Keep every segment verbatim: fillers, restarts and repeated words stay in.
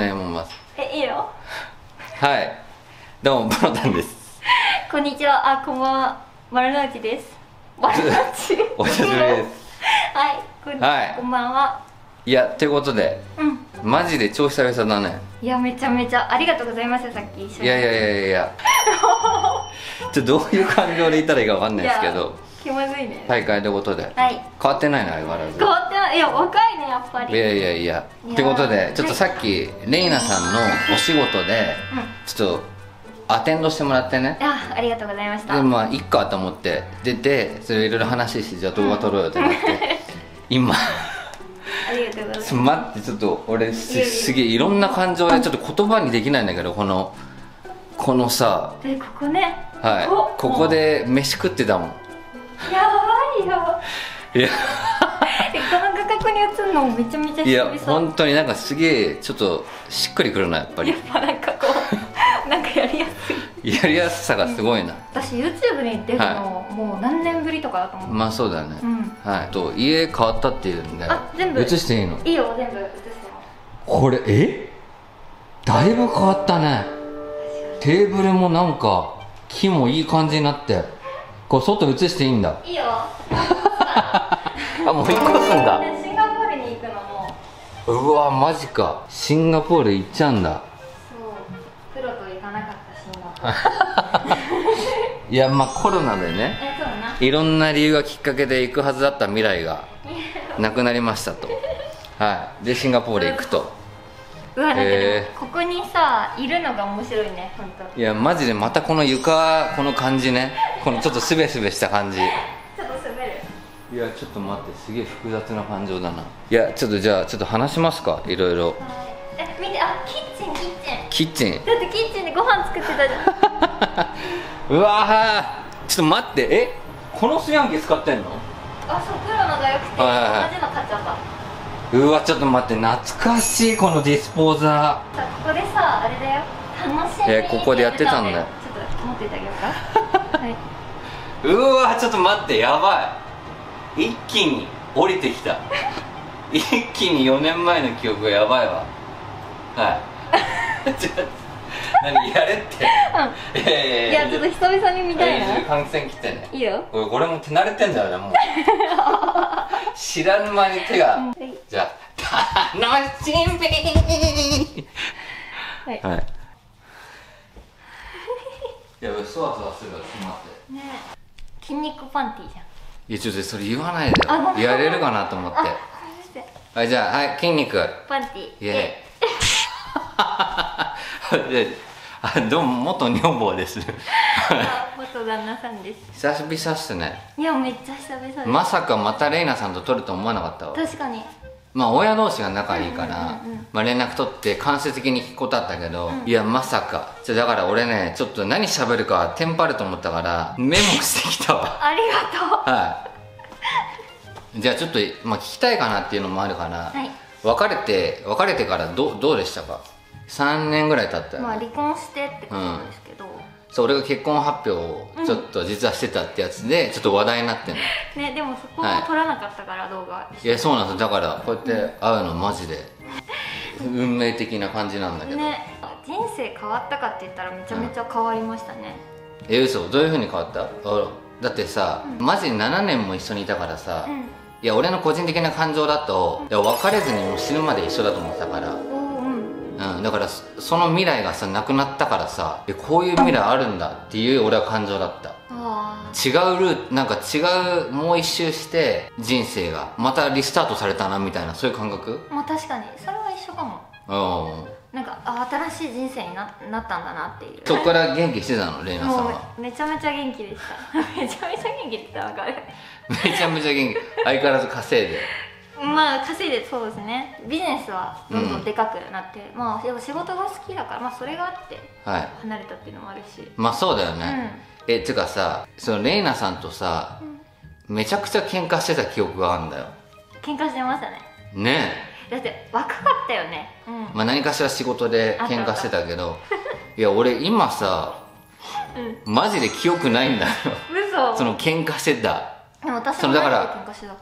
ね、思います。 え、いいよ。 はい、どうもブロタンです。 こんにちは。あ、こんばんは。丸の内です。丸の内お久しぶりです。 はい、こん、はい、こんばんは。 いや、ということで、うん、マジで超久々だね。 いや、めちゃめちゃありがとうございます。さっき一緒に。 いやいやいやいやちょっとどういう感情でいたらいいかわかんないですけど、 気まずいね。 大会ということで、はい、変わってないの相変わらず。 変わってない。いや、若いね、やっぱり。 いやいやいやということで、ちょっとさっきレイナさんのお仕事でちょっとアテンドしてもらってね。 あ、ありがとうございました。 で、まあいっかと思って出て、それいろいろ話して、じゃあ動画撮ろうよってなって今ありがとうございます。 待って、ちょっと俺 す, すげえいろんな感情でちょっと言葉にできないんだけど、このこのさ、 で、ここね、 はい、こ, ここで飯食ってたもん。 やばいよ。 いやこの画角に映るのもめちゃめちゃ久々。 いや、本当になんかすげえちょっとしっくりくるな、やっぱり。 やっぱなんかこうなんかやりやすいやりやすさがすごいな。 私 YouTube に出るの、はい、もう何年ぶりとかだと思う。 まあそうだね、うん、はい。と家変わったっていうんで、 あ、全部映していいの？ いいよ、全部映しても。 これえだいぶ変わったね。テーブルもなんか木もいい感じになって、こう外映していいんだ。 いいよあ、もう引っ越すんだ。 シンガポールに行くのも。 うわ、マジか。シンガポール行っちゃうんだ。 そう、プロと行かなかったシンガポールいや、まあコロナでね、 え、そうだな、 いろんな理由がきっかけで行くはずだった未来がなくなりましたとはい。でシンガポール行くと。 うわ、だけどここにさいるのが面白いね、本当。 いや、マジでまたこの床、この感じね、このちょっとスベスベした感じ。 ちょっと滑る。 いや、ちょっと待って、すげえ複雑な感情だな。いや、ちょっとじゃあちょっと話しますか、いろいろ。はい、 え、見て、あ、キッチン、キッチンキッチンだってキッチンでご飯作ってたじゃんうわー、ちょっと待って、え、この炊飯器使ってんの？ あ、そう、黒のがよくて、はいはいはい、同じの買っちゃった。 うわ、ちょっと待って、懐かしい、このディスポーザー。 さ、ここでさ、あれだよ、楽しみに。 えー、ここでやってたんだよ。 ちょっと持っていてあげようかはい、 うわ、ちょっと待って、やばい、一気に降りてきた一気によねんまえの記憶がやばいわ。はいちょっと何やれって、 うん、いやいや、ちょっと久々に見たいな。 換気扇切ってね。 いいよ。 俺、これも手慣れてんだよね、もう知らぬ間に手が、うん、じゃあ楽しみはい、はい、いや、そわそわするから、ちょっと待ってね。 筋肉パンティーじゃん。 いや、ちょっとそれ言わないでよ、やれるかなと思って。はい、じゃあ、はい、筋肉パンティー、イエイあ、どうも、元女房です元旦那さんです。 久々っすね。 いや、めっちゃ久々です。 まさかまたレイナさんと撮ると思わなかったわ。 確かに。まあ親同士が仲いいから連絡取って間接的に聞くことあったけど、うん、いや、まさか。じゃだから俺ね、ちょっと何喋るかテンパると思ったからメモしてきたわありがとう。 はいじゃあちょっと、まあ、聞きたいかなっていうのもあるから、はい、別れて別れてからどどうでしたか？さんねんぐらい経ったよね。 まあ離婚してってことですけど、うん、 そう、俺が結婚発表をちょっと実はしてたってやつでちょっと話題になってんのね。でもそこは撮らなかったから、はい、動画。 いや、そうなんですよ。だからこうやって会うのマジで運命的な感じなんだけどね。人生変わったかって言ったらめちゃめちゃ変わりましたね、 うん、え、嘘？どういうふうに変わった？だってさ、うん、マジでななねんも一緒にいたからさ、うん、いや、俺の個人的な感情だと、いや、別れずにもう死ぬまで一緒だと思ってたから、うん、だからその未来がさなくなったからさ、こういう未来あるんだっていう俺は感情だった。違うルート、なんか違う、もう一周して人生がまたリスタートされたなみたいな、そういう感覚。 まあ確かにそれは一緒かも。うん、なんかあ、新しい人生に な, なったんだなっていう。 そっから元気してたの、レイナさんは？ めちゃめちゃ元気でしためちゃめちゃ元気って言ったら分かるめちゃめちゃ元気、相変わらず稼いでまあ稼いで、そうですね。ビジネスはどんどんでかくなって、うん、まあでも仕事が好きだから、まあそれがあって離れたっていうのもあるし、はい、まあそうだよね、うん、え、つうかさ、そのレイナさんとさ、うん、めちゃくちゃ喧嘩してた記憶があるんだよ。 喧嘩してましたね。 ねえ、だって若かったよね、うん、 まあ何かしら仕事で喧嘩してたけどいや、俺今さ、うん、マジで記憶ないんだよ嘘その喧嘩してた。 でも私もだから喧嘩してたか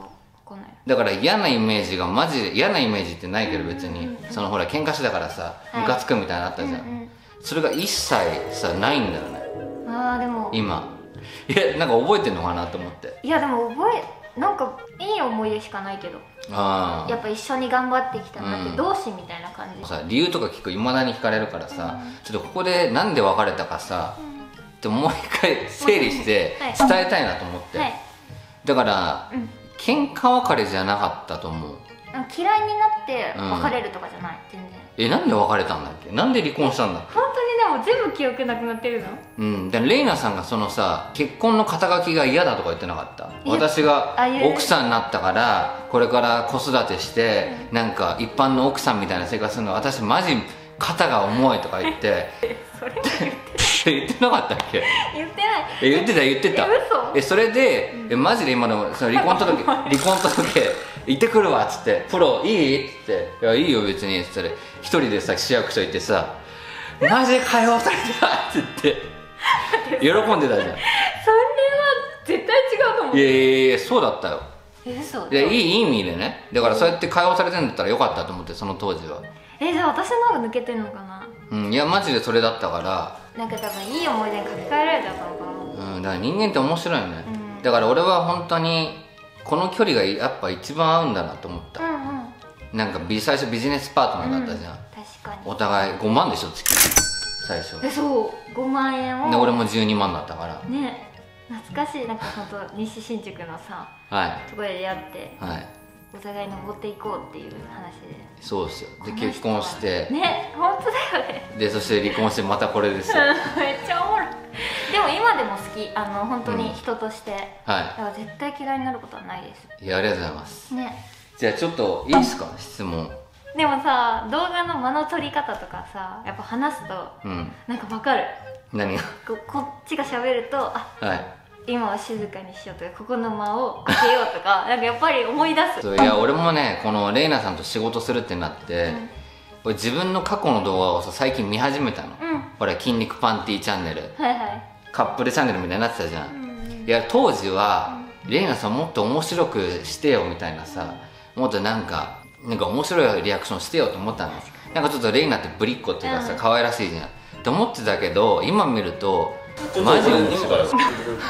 かんない。 だから嫌なイメージがマジで嫌なイメージってないけど別に、そのほら喧嘩してたからさムカつくみたいなのあったじゃん、うんうん、それが一切さないんだよね。 あーでも今いやなんか覚えてんのかなと思って。 いやでも覚えなんかいい思い出しかないけど、あやっぱ一緒に頑張ってきたなって、うん、同志みたいな感じさ。理由とか聞くいまだに聞かれるからさ、うん、ちょっとここでなんで別れたかさ、うん、ってもう一回整理して伝えたいなと思って、はい、だから、うん、喧嘩別れじゃなかったと思う。 嫌いになって別れるとかじゃない、うん、全然。 えなんで別れたんだっけ、なんで離婚したんだっけ。 本当にでも全部記憶なくなってるの。 うんでレイナさんがそのさ結婚の肩書きが嫌だとか言ってなかった。私が奥さんになったからこれから子育てして、うん、なんか一般の奥さんみたいな生活するの私マジ肩が重いとか言ってそれ言って言ってなかったっけ。 言ってない。 え言ってた言ってた。 え嘘。 えそれで、うん、えマジで今のその離婚届離婚届行ってくるわっつって「プロいい?」っつって「いやいいよ別に」っつって一人でさ市役所行ってさ「マジで解放された!」っつって喜んでたじゃん。それは絶対違うと思う。 いやいやいやそうだったよ。 え嘘。 いやいいいい意味でね。だからそうやって解放されてんだったらよかったと思ってその当時は。 えじゃあ私の方が抜けてんのかな。 うんいやマジでそれだったからなんか多分いい思い出に書き換えられちゃったのかな。うんだから人間って面白いよね、うん、だから俺は本当にこの距離がやっぱ一番合うんだなと思った、うんうん、なんか最初ビジネスパートナーだったじゃん、うん、 確かにお互いごまんでしょ月最初。 えそうごまんえんをで俺もじゅうにまんだったからね。懐かしい。なんか本当西新宿のさ、 はい、 ところで出会って、 はい、 お互い登っていこうっていう話で。 そうですよ。で結婚してね本当だよね。 でそして離婚してまたこれですよめっちゃおもろい。でも今でも好き。あの本当に人として、うん、はい、だから絶対嫌いになることはないです。 いやありがとうございますね。じゃあちょっといいですか質問。 でもさ動画の間の取り方とかさやっぱ話すと、うん、なんか分かる。 何がここっちが喋るとあ、 はい、今は静かにしようとかここの間を開けようとかなんかやっぱり思い出す。 そういや俺もねこのレイナさんと仕事するってなって、うん、これ自分の過去の動画をさ最近見始めたの、うん、ほら筋肉パンティーチャンネル、はいはい、カップルチャンネルみたいになってたじゃん、うん、いや当時は、うん、レイナさんもっと面白くしてよみたいなさ、もっとなんかなんか面白いリアクションしてよと思ったの。なんかちょっとレイナってぶりっ子っていうかさ、うん、可愛らしいじゃんって思ってたけど今見るとマジで面白かった。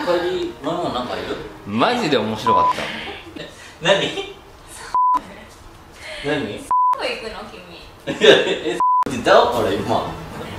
マジで面白かった。何？何？どこ行くの君？え、え、だから今。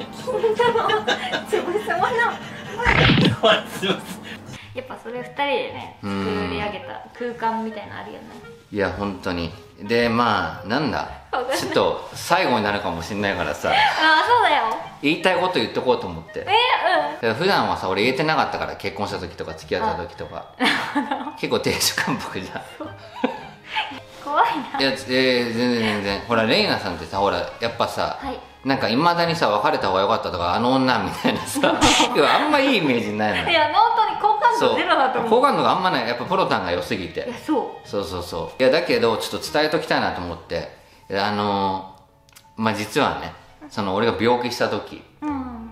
やっぱそれ二人でね作り上げた空間みたいなのあるよね。 いや本当に。でまあなんだちょっと最後になるかもしれないからさ。 ああそうだよ。 言いたいこと言っとこうと思って。えうん。普段はさ俺言えてなかったから結婚した時とか付き合った時とか結構亭主関白じゃん。 怖いな。 いや、えー、全然全然ほらレイナさんってさほらやっぱさ、はい、なんかいまだにさ別れた方が良かったとかあの女みたいなさあんまいいイメージないのよ。 いや本当に好感度ゼロだと思う。 好感度があんまない。やっぱプロタンが良すぎて。 いやそうそうそうそういやだけどちょっと伝えときたいなと思ってあのー、まあ実はねその俺が病気した時、うん、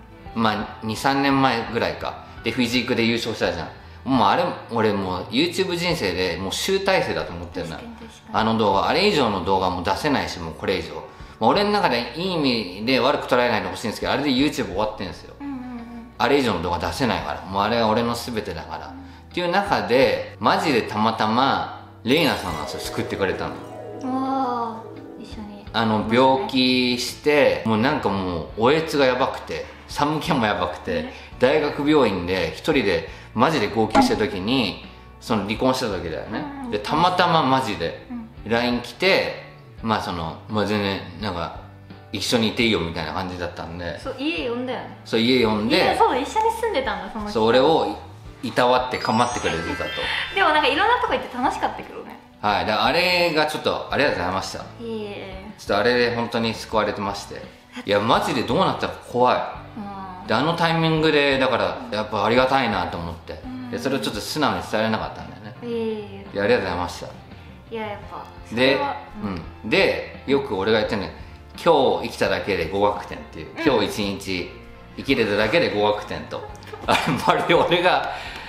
まあにさんねんまえぐらいかでフィジークで優勝したじゃん。もうあれ俺もう YouTube 人生でもう集大成だと思ってるのよあの動画。あれ以上の動画も出せないしもうこれ以上、まあ、俺の中でいい意味で悪く捉えないでほしいんですけどあれで YouTube 終わってるんですよ、うんうんうん、あれ以上の動画出せないからもうあれは俺の全てだから、うん、っていう中でマジでたまたまレイナさんが救ってくれたの。 あ一緒にあの病気してもうなんかもうおえつがやばくて寒気もやばくて、ね、大学病院で一人でマジで号泣した時にその離婚した時だよね、うん、でたまたまマジで ライン 来てまあその、まあ、全然なんか一緒にいていいよみたいな感じだったんでそう家呼んだよね。 そう家呼んでそう一緒に住んでたんだその人。 そう俺をいたわって構ってくれてたとでもなんかいろんなとこ行って楽しかったけどね。 はいだあれがちょっとありがとうございました。いえいえちょっとあれで本当に救われてましていやマジでどうなったか怖い、うん、であのタイミングでだからやっぱありがたいなと思って、うん、でそれをちょっと素直に伝えられなかったんだよね。いえいえいやありがとうございました。 いややっぱで、うん、でよく俺が言ってるね今日生きただけでごがくてんっていう、うん、今日一日生きれただけでごがくてんとあれまるで俺が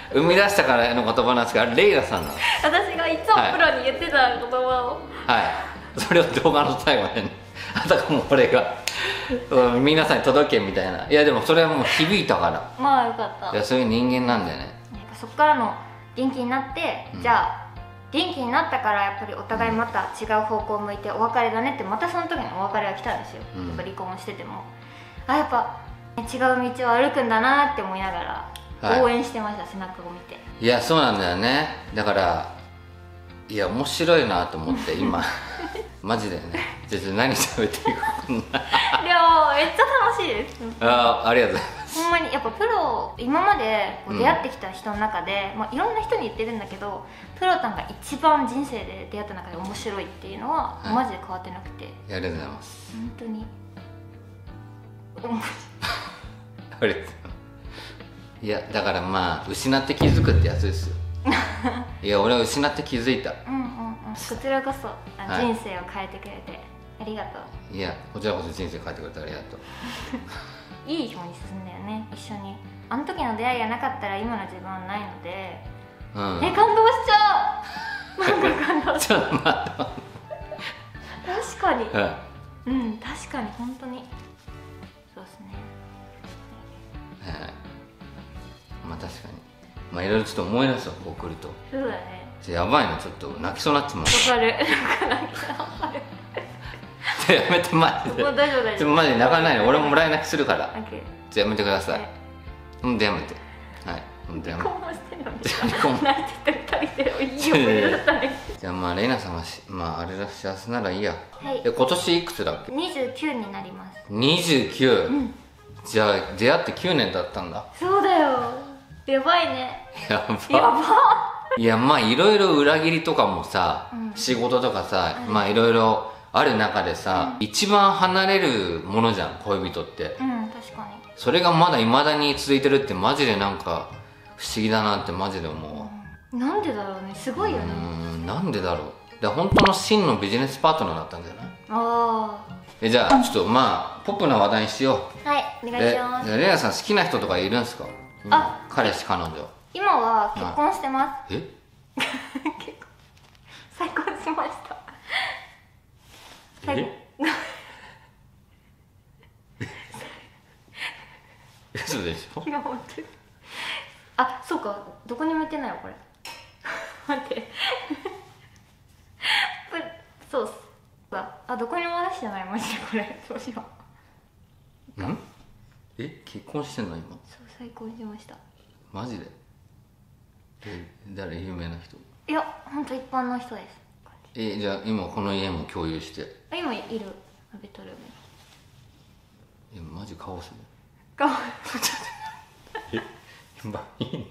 生み出したからの言葉なんですが、レイラさんなの。 私がいつもプロに言ってた言葉を、 はい、それを動画の最後で、ね、あたかも俺が皆さんに届けみたいな。いやでもそれはもう響いたから。 まあよかった。 いやそういう人間なんだよね。 やっぱそっからの元気になって、うん、じゃあ元気になったからやっぱりお互いまた違う方向を向いてお別れだねって、またその時にお別れが来たんですよ、うん、やっぱ離婚してても、あやっぱ違う道を歩くんだなって思いながら応援してました、はい、背中を見て。いやそうなんだよね。だからいや面白いなと思って今マジでね、じゃあ何食べていくかでもめっちゃ楽しいです。あありがとうございます。ほんまにやっぱプロ、今までこう出会ってきた人の中で、うんまあ、いろんな人に言ってるんだけど、プロタンが一番人生で出会った中で面白いっていうのは、はい、マジで変わってなくて。ありがとうございます。本当にありがとうございます。いやだからまあ失って気づくってやつですよいや俺は失って気づいた。うんうんうん、こちらこそ、はい、人生を変えてくれてありがとう。いやこちらこそ人生変えてくれてありがとういい方に進んだよね、一緒に。あの時の出会いがなかったら今の自分はないので、うん、え感動しちゃうなんか感動しちゃう確かに、はい、うん確かに本当にそうですね。はい、まあ確かにまあいろいろちょっと思い出すわ、こう来ると。そうだね。やばいの、ちょっと泣きそうになってます。わかる。なんか泣きそうわかる。やめてマジで。もう大丈夫大丈夫。マジで泣かないの、俺ももらい泣きするから。じゃあやめてください。ほんとやめて。はい。ほんとやめて。離婚してんのに。泣いてて二人でいい思い出だったね。じゃあまあレイナさんはまああれだ幸せならいいや。はい。今年いくつだっけ？にじゅうきゅうになります。にじゅうきゅう。うん。じゃあ出会ってきゅうねんだったんだ。そうだよ。やばいね。やばやばいやまあいろいろ裏切りとかもさ、うん、仕事とかさ、うん、まあいろいろある中でさ、うん、一番離れるものじゃん恋人って。うん確かに。それがまだいまだに続いてるってマジでなんか不思議だなってマジで思うわ、うん、なんでだろうね、すごいよね。うんなんでだろう。で本当の真のビジネスパートナーだったんじゃない？ああ。えじゃあちょっとまあポップな話題にしよう。はいお願いします。レイナさん好きな人とかいるんですか？あ彼氏彼女。今は結婚してます。え結婚再婚しました。え嘘でしょ。いや本当に。あそうか、どこにも言ってないよこれ待ってそうっす。あどこにも話してないマジでこれ。どうしよう。んえ結婚してんの今？そう再婚しました。マジで？え誰？有名な人？いや本当一般の人です。えじゃあ今この家も共有して？今いるベッドルームに。えマジ顔する顔え今いいの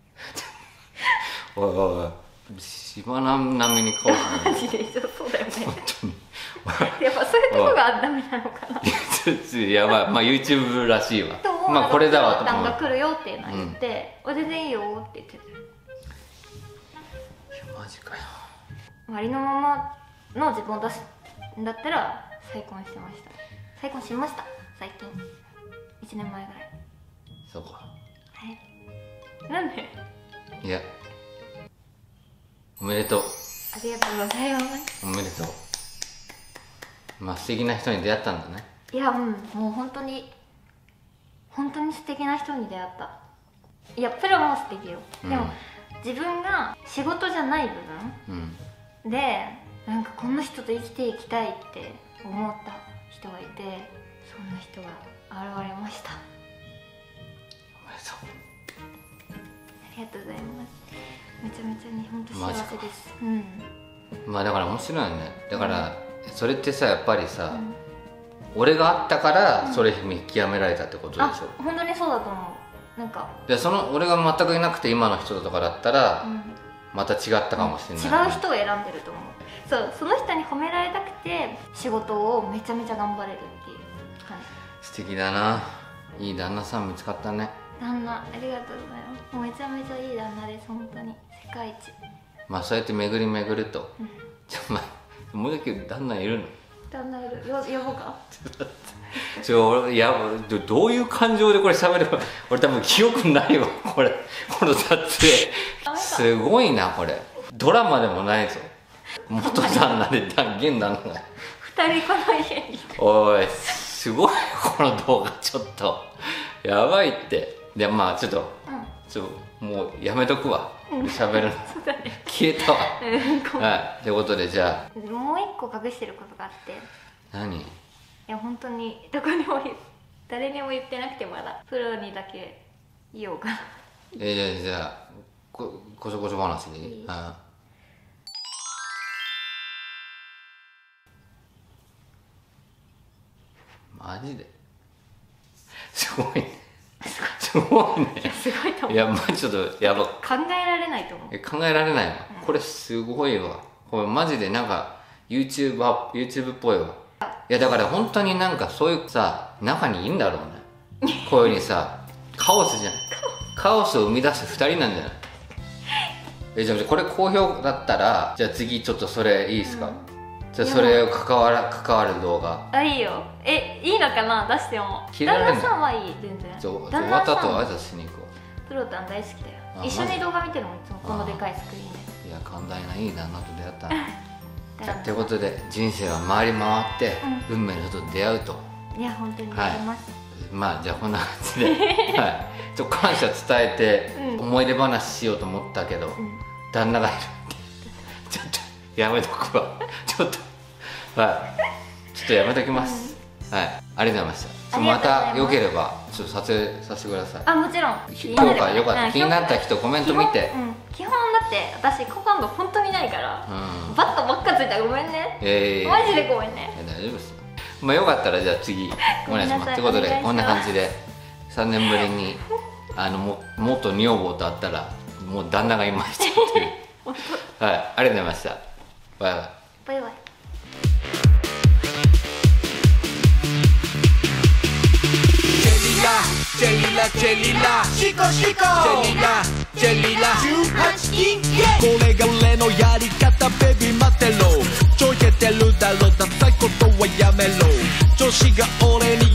おいおい島並みに顔するマジでそうだよね本当にやっぱそういうとこがダメなのかな。いやまあまあ YouTube らしいわ。まあこれだわと思う。が来るよっていうのを言って、うん、全然いいよって言ってた。いやマジかよ。ありのままの自分を出すんだったら再婚してました。再婚しました最近いちねんまえぐらい。そうか。はいなんで？いやおめでとう。ありがとうございます。おめでとう。まあ素敵な人に出会ったんだね。いやうんもう本当に本当に素敵な人に出会った。いやプロも素敵よ、うん、でも自分が仕事じゃない部分、うん、でなんかこの人と生きていきたいって思った人がいて、そんな人が現れました。おめでとう。ありがとうございます。めちゃめちゃね本当幸せです。うんまあだから面白いよね。だから、うん、それってさやっぱりさ、うん俺があったからそれ見極められたってことでしょ、うん、あ本当にそうだと思う。なんかでその俺が全くいなくて今の人とかだったら、うん、また違ったかもしれない、ね、違う人を選んでると思う。そうその人に褒められたくて仕事をめちゃめちゃ頑張れるっていう感じ。素敵だな。いい旦那さん見つかったね。旦那ありがとうございます。もうめちゃめちゃいい旦那です本当に世界一。まあそうやって巡り巡ると、うん、じゃあまあもう一回旦那いるの？ 旦那いる。呼ぼうか。 ちょ俺いやどういう感情でこれ喋るか俺多分記憶ないわこれこの撮影すごいなこれドラマでもないぞ元旦那で現旦那が二人この家においすごいこの動画ちょっとやばいってでまあちょっと、うん、ちょもうやめとくわ喋るの、そうだね、消えたわ、うん、はいということでじゃあもう一個隠してることがあって。 何？ いや本当にどこにも誰にも言ってなくてまだプロにだけ言おうかな。 えー、じゃあここちょこちょ話でいい？いいあマジですごいねすごいねいやすごいと思う。 いやまあちょっとやば考えられないと思う。 え考えられないわ、うん、これすごいわこれマジでなんか YouTube, YouTube っぽいわ。いやだから本当になんかそういうさ中にいいんだろうねこういうふうにさカオスじゃんカオスを生み出すふたりなんじゃない？えじゃあこれ好評だったらじゃあ次ちょっとそれいいですか、うん、じゃあそれを関わら関わる動画あいいよ。えいいのかな出しても。旦那さんはいい全然。 終わった後挨拶しに行こう。プロタン大好きだよ。一緒に動画見てるもんいつもこのでかいスクリーンで。 いや寛大ないい旦那と出会ったということで人生は回り回って、うん、運命の人と出会うと。 いや本当に出会います、 はい、まあじゃあこんな感じで、はい、ちょっと感謝伝えて、うん、思い出話しようと思ったけど、うん、旦那がいるんでちょっとやめとくわちょっとはいちょっとやめときます、うん、はいありがとうございました。またよければちょっと撮影させてください。 あもちろん評価よかった、うん、気になった人コメント見て。 基本だって私好感度本当にないから、うん、バットばっかついたらごめんね、えー、マジでごめんね。 大丈夫ですよ。まあよかったらじゃあ次お願いします。ということでこんな感じでさんねんぶりにあのも元女房と会ったらもう旦那がいましたっていうはいありがとうございました。バイバイバイバイ。 ジェリラジェリラシコシコジェリラジェリラじゅうはちきんこれが俺のやり方ベビー待ってろちょいけてるだろダサいことはやめろ女子が俺に